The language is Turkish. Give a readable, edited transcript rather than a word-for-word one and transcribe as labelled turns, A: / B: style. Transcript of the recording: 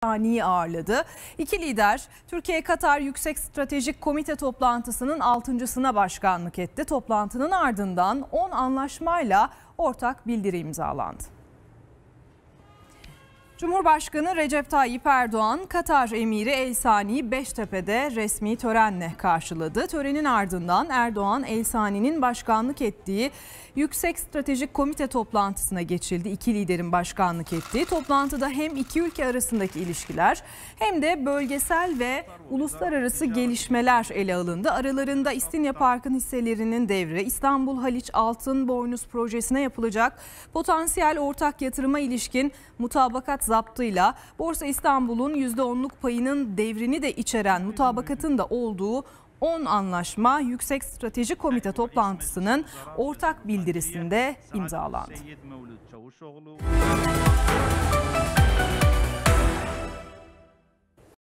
A: Elsanî'yi ağırladı. İki lider Türkiye-Katar Yüksek Stratejik Komite toplantısının 6.sına başkanlık etti. Toplantının ardından 10 anlaşmayla ortak bildiri imzalandı. Cumhurbaşkanı Recep Tayyip Erdoğan, Katar Emiri Elsanî'yi Beştepe'de resmi törenle karşıladı. Törenin ardından Erdoğan, Elsanî'nin başkanlık ettiği Yüksek Stratejik Komite toplantısına geçildi. İki liderin başkanlık ettiği toplantıda hem iki ülke arasındaki ilişkiler hem de bölgesel ve uluslararası gelişmeler ele alındı. Aralarında İstinye Park'ın hisselerinin devri, İstanbul Haliç Altın Boynuz projesine yapılacak potansiyel ortak yatırıma ilişkin mutabakat zaptıyla Borsa İstanbul'un %10'luk payının devrini de içeren mutabakatın da olduğu 10 anlaşma Yüksek Stratejik Komite toplantısının ortak bildirisinde imzalandı.